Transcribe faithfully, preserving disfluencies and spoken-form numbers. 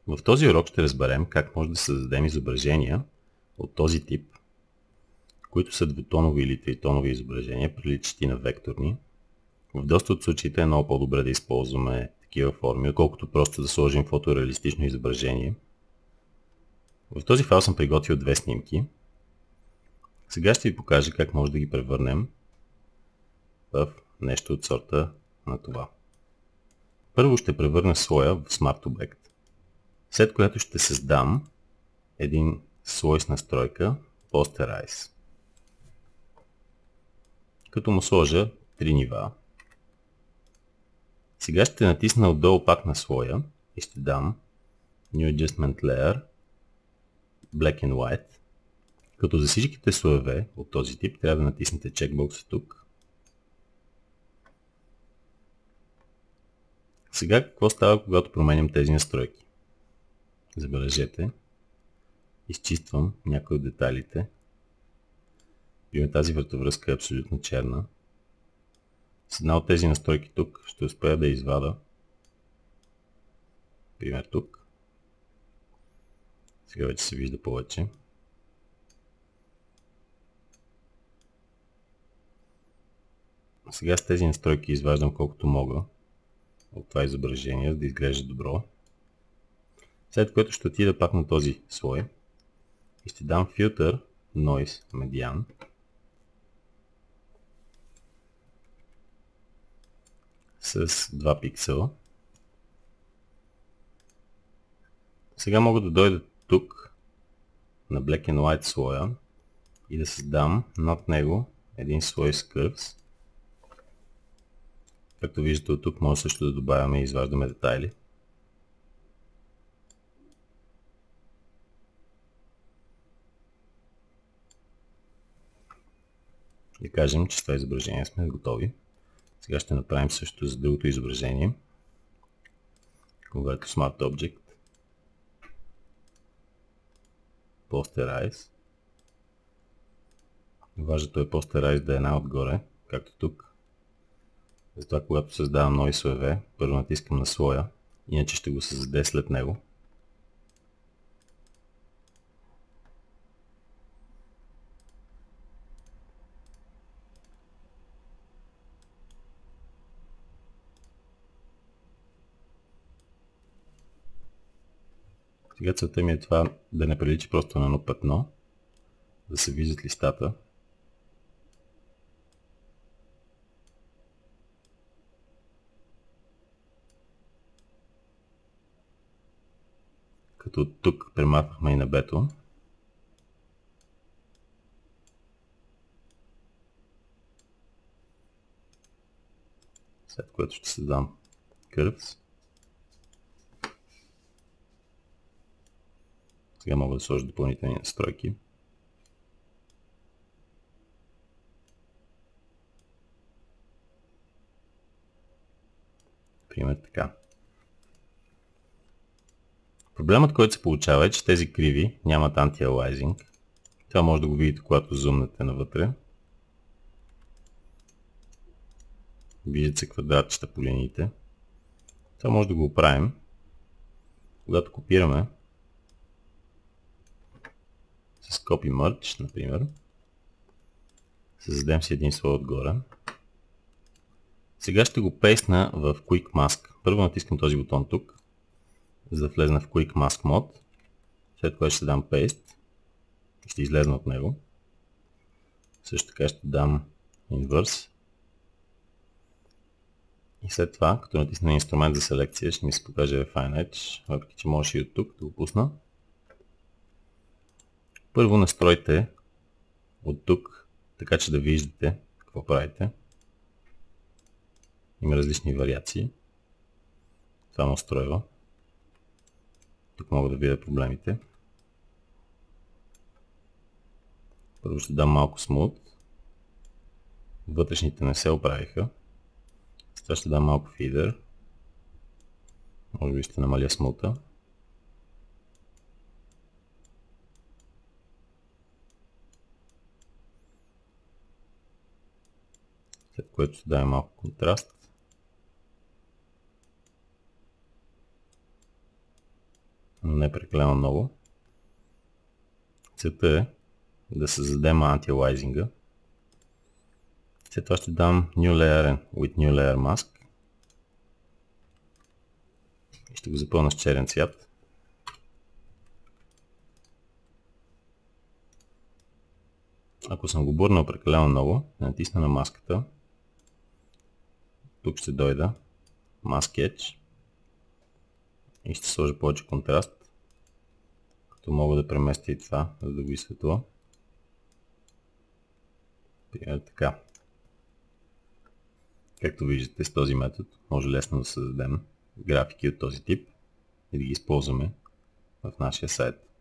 В този урок ще разберем как може да създадем изображения от този тип, които са двутонови или тритонови изображения, приличащи на векторни. В доста от случаите е много по-добре да използваме такива форми, отколкото просто да сложим фотореалистично изображение. В този файл съм приготвил две снимки. Сега ще ви покажа как може да ги превърнем в нещо от сорта на това. Първо ще превърна слоя в Smart Object, след което ще създам един слой с настройка Posterize, като му сложа три нива. Сега ще натисна отдолу пак на слоя и ще дам New Adjustment Layer Black and White, като за всичките слоеве от този тип трябва да натиснете чекбокса тук. Сега какво става, когато променям тези настройки? Забележете, изчиствам някои от детайлите. Виждаме, тази вратовръзка е абсолютно черна. С една от тези настройки тук ще успея да извада. Пример тук. Сега вече се вижда повече. Сега с тези настройки изваждам колкото мога от това изображение, за да изглежда добро. След което ще отида пак на този слой и ще дам Filter Noise Median. С два пиксела. Сега мога да дойда тук на Black and White слоя и да създам над него един слой с Curves. Както виждате от тук може също да добавяме и изваждаме детайли. Да кажем, че с това изображение сме готови. Сега ще направим също за другото изображение. Convert to Smart Object. Posterize. Важното е Posterize да е една отгоре, както тук. Затова когато създавам нови слоеве, първо натискам на слоя, иначе ще го създаде след него. Сега целта ми е това да не прилича просто на едно петно, да се виждат листата. Като тук премахвахме и небето. След което ще създам Curves. Сега мога да сложа допълнителни настройки. Пример така. Проблемът, който се получава е, че тези криви нямат anti-aliasing. Това може да го видите, когато зумнете навътре. Виждат се квадратчета по линиите. Това може да го оправим, когато копираме с Copy Merge, например. Създадем си един слой отгоре. Сега ще го пейстна в Quick Mask. Първо натискам този бутон тук, за да влезна в Quick Mask Mode. След което ще дам Paste. Ще излезна от него. Също така ще дам Inverse. И след това, като натисна инструмент за селекция, ще ми се покаже Refine Edge, въпреки че можеш и от тук да го пусна. Първо настройте от тук, така че да виждате какво правите. Има различни вариации. Това ме устройва. Тук мога да видя проблемите. Първо ще дам малко Smooth. Вътрешните не се оправиха. Сега ще дам малко Feeder. Може би ще намаля смута. След което ще дам малко контраст. но не прекалено много. Целта е да създадем антилайзинга. След това ще дам New Layer with New Layer Mask. И ще го запълня с черен цвят. Ако съм го бурнал прекалено много, натисна на маската. Тук ще дойда Mask Edge и ще сложа повече контраст, като мога да преместя и това, за да го изсветля. Пример така. Както виждате, с този метод може лесно да създадем графики от този тип и да ги използваме в нашия сайт.